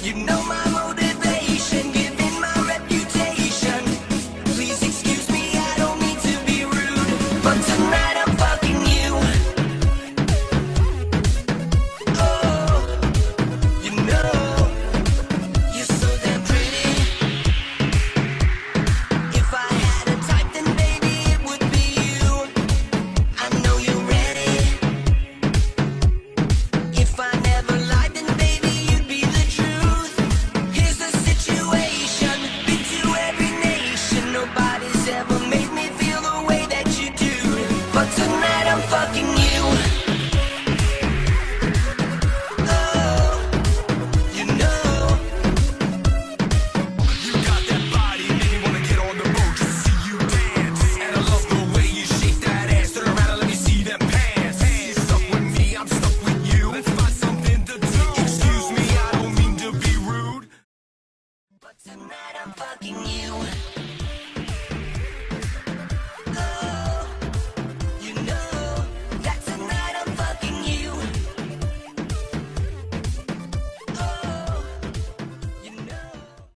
You know my motivation, given my reputation. Please excuse me, I don't mean to be rude, but tonight I'm fucking you. Oh, you know, you're so damn pretty. If I had a type, then baby it would be you. I know you're ready. If I never lied, then baby you'd be the truth. Here's the situation, been to every nation. Nobody's ever made me feel the way that you do. But tonight I'm fucking you. Oh, you know, you got that body, make me wanna get on the road just to see you dance. And I love the way you shake that ass. Turn around and let me see them pants. You're stuck with me, I'm stuck with you. Let's find something to do. Excuse me, I don't mean to be rude, but tonight I'm fucking you.